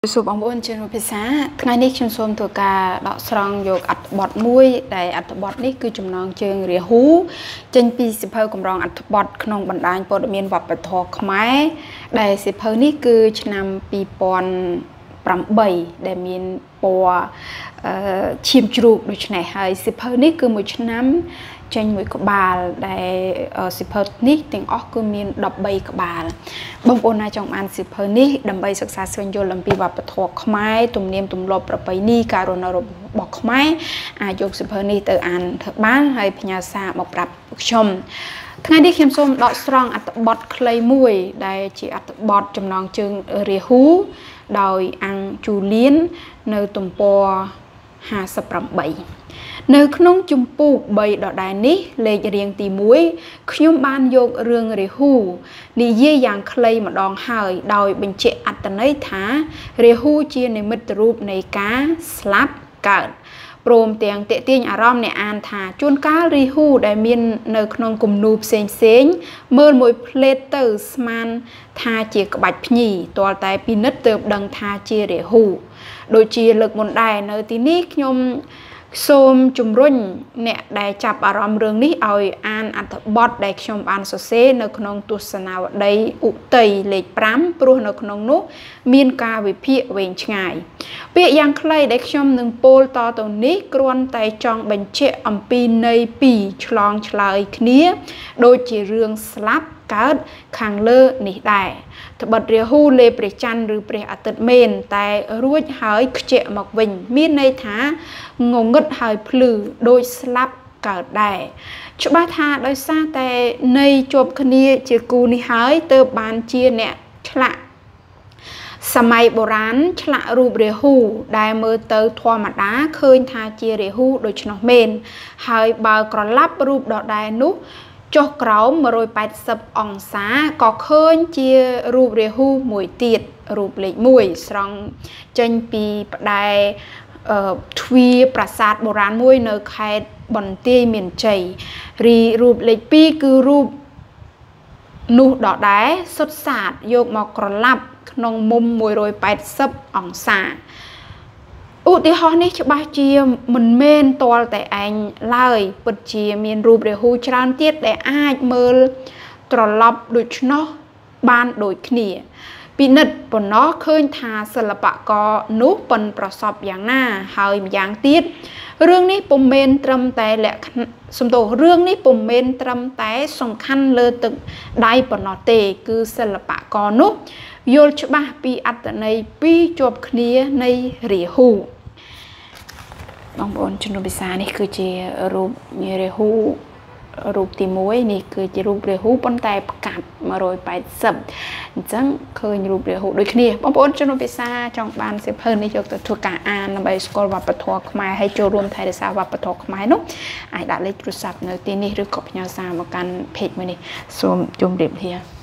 សូមបងប្អូនជាភាសាថ្ងៃនេះខ្ញុំសូមធ្វើការដកស្រង់យកអត្ថបទមួយដែលអត្ថបទនេះគឺចំណងជើងរាហូចេញពីសិភៅកម្រងអត្ថបទក្នុងបណ្ដាញព័ត៌មានវប្បធម៌ខ្មែរដែលសិភៅនេះគឺឆ្នាំ2008ដែលមានពណ៌ឈាមជ្រូកដូច្នេះហើយសិភៅនេះគឺមួយឆ្នាំចេញមួយក្បាលដែលសិភៅនេះទាំងអស់គឺមាន13ក្បាលបងប្អូនណាចង់បានសិភៅនេះដើម្បីសិក្សាស្វែងយល់អំពីវប្បធម៌ខ្មែរទំនៀមទម្លាប់ប្រពៃណីការរស់នៅរបស់ខ្មែរអាចយកសិភៅនេះទៅអានធ្វើបានហើយផ្ញើសារមកប្រាប់ខ្ញុំថ្ងៃនេះខ្ញុំសូមដកស្រង់អត្ថបទខ្លីមួយដែលជាអត្ថបទចំណងជើងរាហូដោយអង្គជូលៀននៅទំព័រ58នៅក្នុងជំពូក3ដដែលនេះលេខរៀងទី1ខ្ញុំបានយករឿងរាហូនិយាយយ៉ាងខ្លីម្ដងហើយដោយបញ្ជាក់អត្ថន័យថារាហូជានិមិត្តរូបនៃការស្លាប់កើតព្រមទាំងតេទៀងអារម្មណ៍អ្នកអានថាជួនកាលរាហូដែលមាននៅក្នុងគំនូរផ្សេងមើលមួយផ្លេតទៅស្មានថាជាក្បាច់ភ្ញីទាល់តែពិនិត្យទើបដឹងថាជារាហូដូចជាលើកមុនដែរនៅទីនេះខ្ញុំសូមជំរុញអ្នកដែលចាប់អារម្មណ៍រឿងនេះឲ្យអានអត្ថបទដែលខ្ញុំបានសរសេរនៅក្នុងទស្សនាវដ្តីឧទ័យលេខ5ព្រោះនៅក្នុងនោះមានការវិភាគវែងឆ្ងាយពាក្យយ៉ាងខ្លីដែលខ្ញុំនឹងពោលតទៅនេះគ្រាន់តែចង់បញ្ជាក់អំពីន័យពីរឆ្លងឆ្លើយគ្នាដូចជារឿងស្លាប់កើតខាងលើនេះដែរត្បិតរាហូលេព្រះច័ន្ទឬព្រះអាទិត្យមែនតែរួចហើយខ្ជាក់មកវិញមានន័យថាងងឹតហើយភ្លឺដូចស្លាប់កើតដែរច្បាស់ថាដោយសារតែន័យជាប់គ្នាជាគូនេះហើយទើបបានជាអ្នកឆ្លាក់សម័យបុរាណឆ្លាក់រូបរាហូដែលមើលទៅធម្មតាឃើញថាជារាហូដូច្នោះមែនហើយបើក្រឡាប់រូបដដែលនោះចុះក្រោម180អង្សាក៏ឃើញជារូបរាហូមួយទៀតរូបលេខ1ស្រង់ចេញពីផ្តែរទ្វារប្រាសាទបុរាណមួយនៅខេត្តបន្ទាយមានជ័យរីរូបលេខ2គឺរូបនោះដដែលសុទ្ធសាធយកមកក្រឡាប់ក្នុងមុំ180អង្សាឧទាហរណ៍នេះច្បាស់ជាមិនមែនទាល់តែឯងឡើយពិតជាមានរូបរាហូច្រើនទៀតដែលអាចមើលត្រឡប់ដូច្នោះបានដូចគ្នាពិនិត្យប៉ុណ្ណោះឃើញថាសិល្បករនោះប៉ិនប្រសពយ៉ាងណាហើយម្យ៉ាងទៀតរឿងនេះពុំមែនត្រឹមតែរឿងនេះពុំមែនត្រឹមតែសំខាន់លើទឹកដៃប៉ុណ្ណោះទេគឺសិល្បករនោះយល់ច្បាស់ពីអត្ថន័យពីរជាប់គ្នានៃរាហូបងប្អូនជំនុំភាសានេះគឺជារូបរាហូរូបទី1នេះគឺជារូបរាហូប៉ុន្តែផ្កាត់180អញ្ចឹងឃើញរូបរាហូដូចគ្នាបងប្អូនជំនុំភាសាចង់បានសៀវភៅនេះយកទៅធ្វើការអានដើម្បីស្គាល់វប្បធម៌ខ្មែរហើយចូលរួមថែរក្សាវប្បធម៌ខ្មែរនោះអាចដាក់លេខទូរស័ព្ទនៅទីនេះឬក៏ផ្ញើសារមកកាន់ page មួយនេះសូមជម្រាបលា